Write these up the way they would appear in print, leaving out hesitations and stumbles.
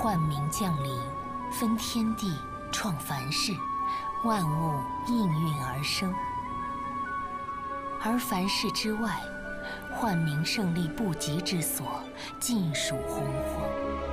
幻冥降临，分天地，创凡世，万物应运而生。而凡世之外，幻冥胜利不及之所，尽属洪荒。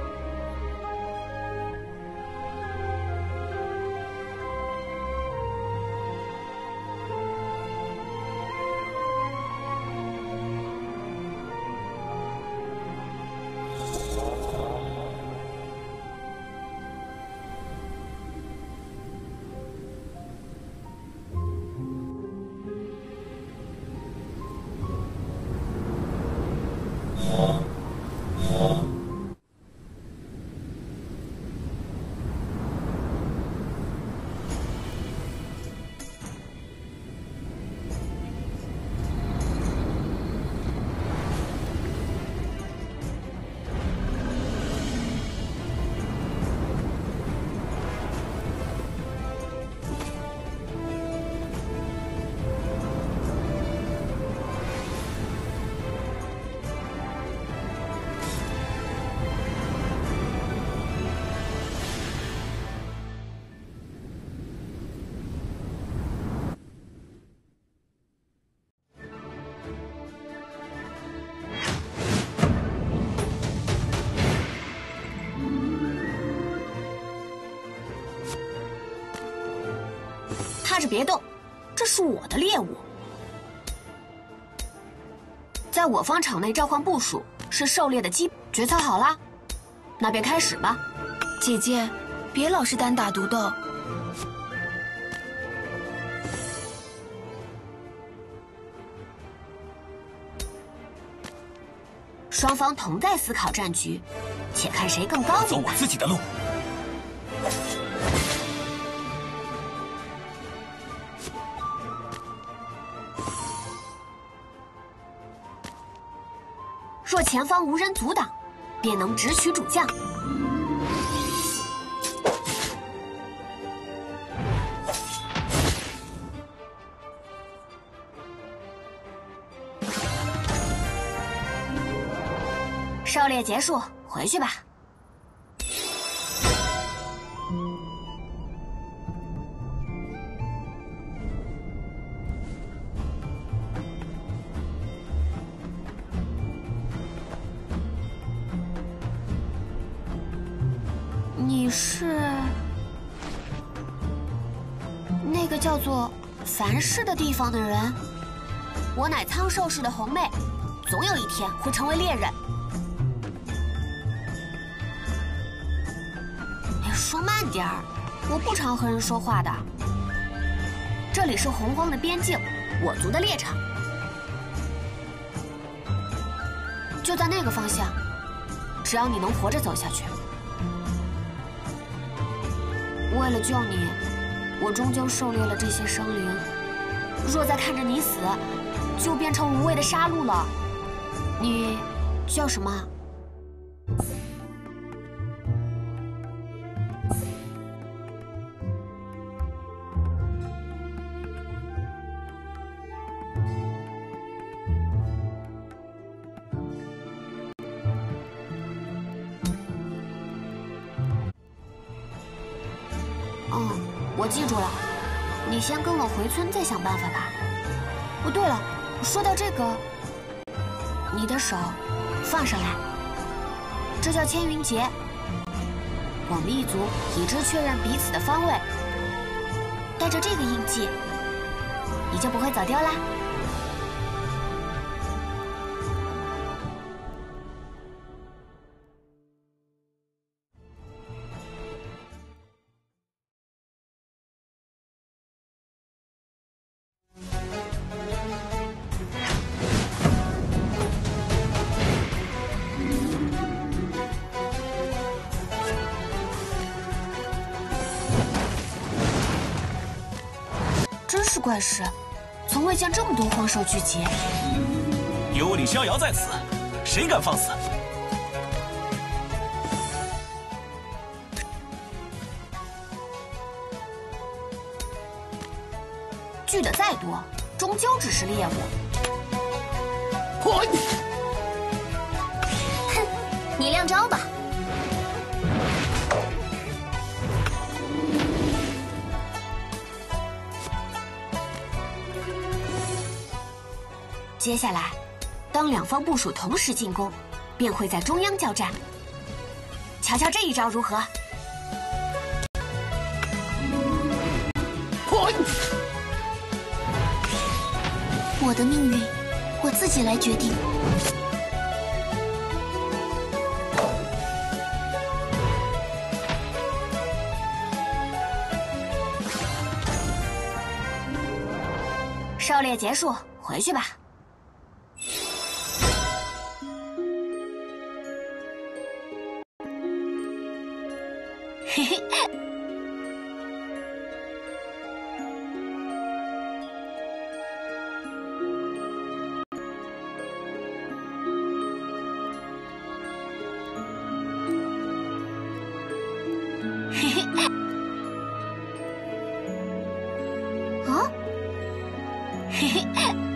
趴着别动，这是我的猎物。在我方场内召唤部署是狩猎的基本。决策好了，那便开始吧。 姐姐，别老是单打独斗。 双方同在思考战局，且看谁更高明吧。 走我自己的路。 若前方无人阻挡，便能直取主将。狩猎结束，回去吧。 你是那个叫做凡世的地方的人？我乃苍兽氏的红妹，总有一天会成为猎人。哎，说慢点儿，我不常和人说话的。这里是洪荒的边境，我族的猎场，就在那个方向。只要你能活着走下去。 为了救你，我终究狩猎了这些生灵。若再看着你死，就变成无谓的杀戮了。你叫什么？我记住了，你先跟我回村，再想办法吧。哦，对了，说到这个，你的手放上来，这叫千云结。我们一族已知确认彼此的方位，带着这个印记，你就不会走丢啦。 真是怪事，从未见这么多荒兽聚集。 有李逍遥在此，谁敢放肆？ 聚的再多，终究只是猎物。哼，你亮招吧。 接下来，当两方部署同时进攻，便会在中央交战。瞧瞧这一招如何？ 我的命运，我自己来决定。 狩猎结束，回去吧。嘿嘿。嘿嘿。啊？嘿嘿。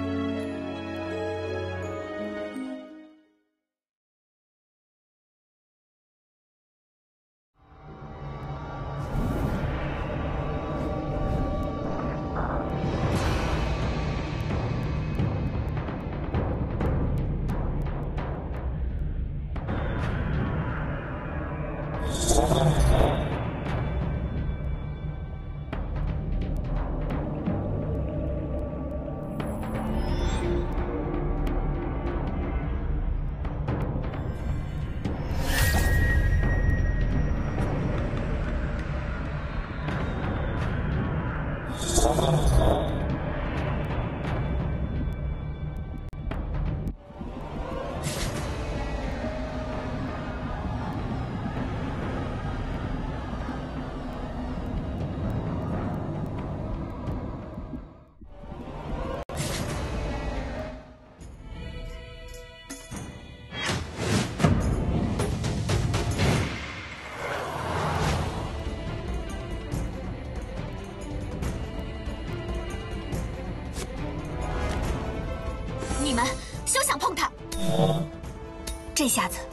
你们休想碰他！这下子，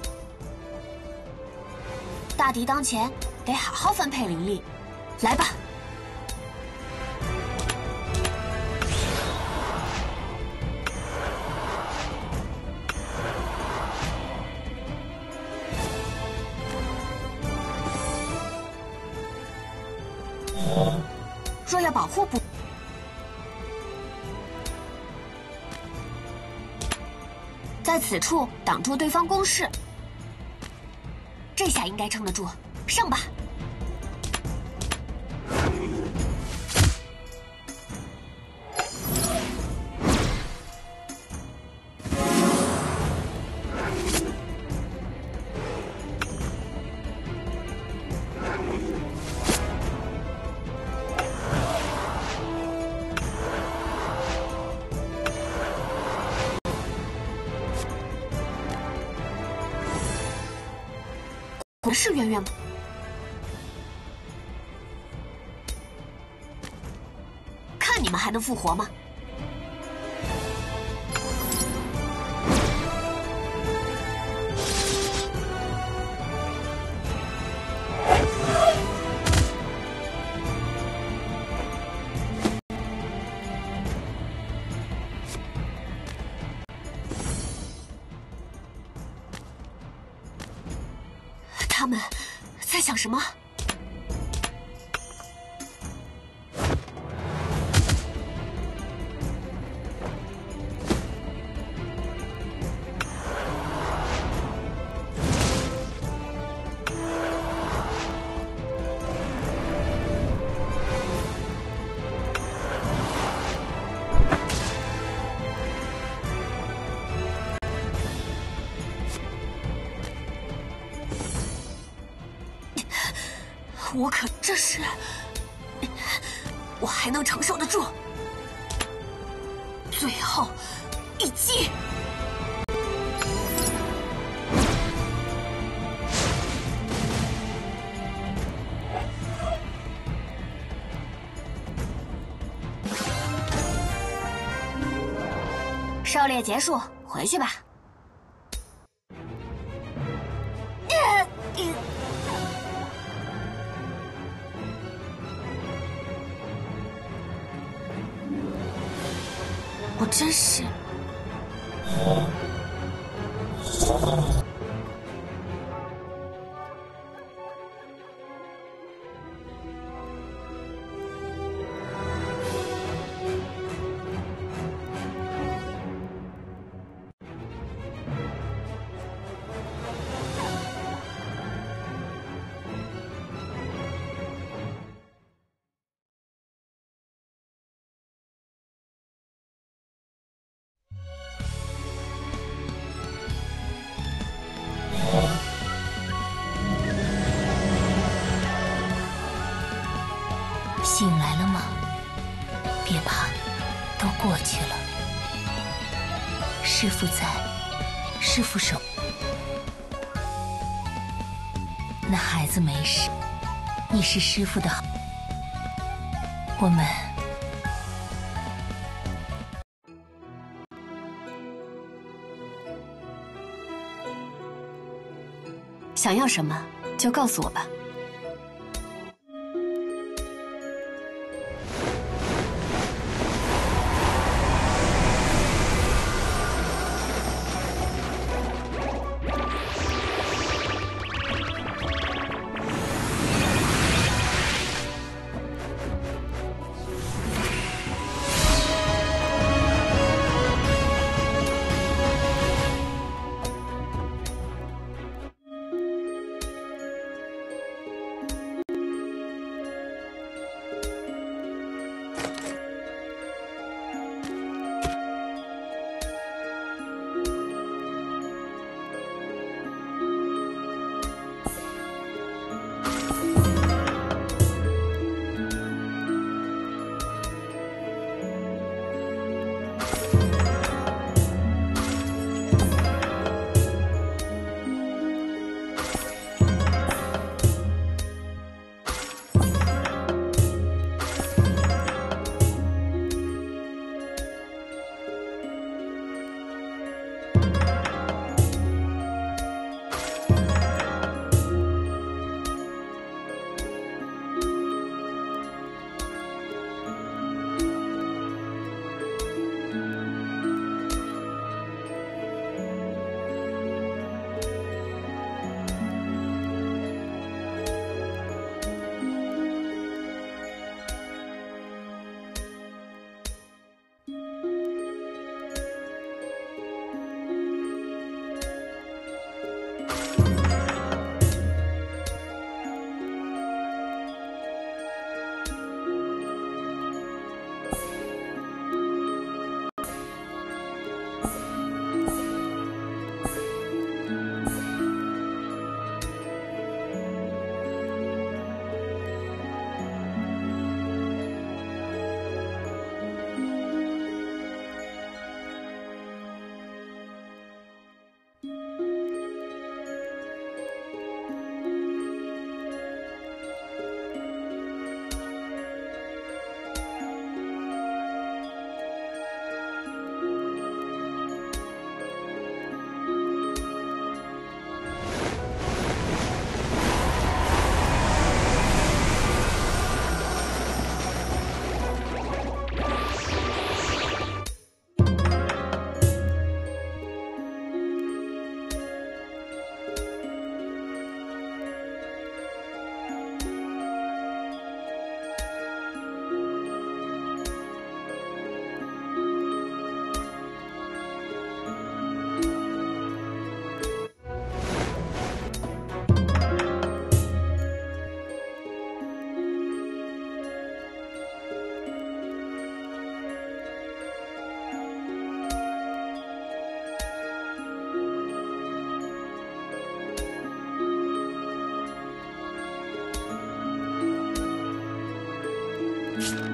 大敌当前，得好好分配灵力。来吧！若要保护部，在此处挡住对方攻势，这下应该撑得住。上吧！果然是渊渊吗？看你们还能复活吗？他们在想什么？我可这是，我还能承受得住。最后一击！狩猎结束，回去吧。我真是醒来了吗？别怕，都过去了。师父在，师父守。那孩子没事，你是师父的好。我们想要什么就告诉我吧。 you